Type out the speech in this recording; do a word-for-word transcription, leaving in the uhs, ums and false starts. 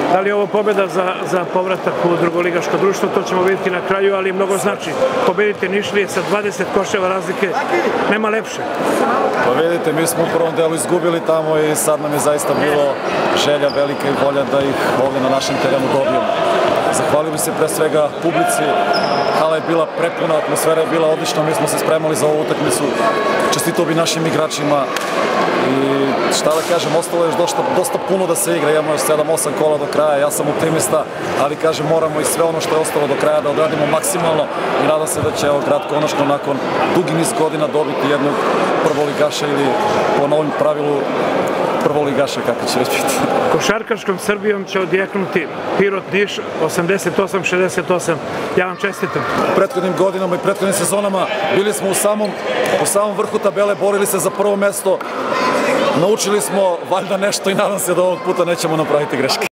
Da li je ovo pobjeda za, za povratak u drugoligaško društvo, to ćemo vidjeti na kraju, ali mnogo znači. Pobedite Nišlije sa dvadeset koševa razlike, nema lepše. Pa vidite, mi smo u prvom delu izgubili tamo i sad nam je zaista bilo želja velika i volja da ih ovdje na našem terenu dobijemo. Zahvalio bi se pre svega publici, hala je bila prepuna, atmosfera je bila odlična, mi smo se spremali za ovu utakmicu, čestitao bi našim igračima i šta da kažem, ostalo je još dosta, dosta puno da se igra, imamo još sedam osam kola do kraja, ja sam optimista, ali kažem moramo i sve ono što je ostalo do kraja da odradimo maksimalno i nadam se da će evo grad konačno nakon dugi niz godina dobiti jednog prvoligaša ili po novim pravilu prvoligaša, kako će već biti. Košarkaškom Srbijom će odjeknuti Pirot Niš osamdeset osam šezdeset osam. Ja vam čestitam. U prethodnim godinama i prethodnim sezonama bili smo u samom, u samom vrhu tabele, borili se za prvo mesto, naučili smo valjda nešto i nadam se da ovog puta nećemo napraviti greške.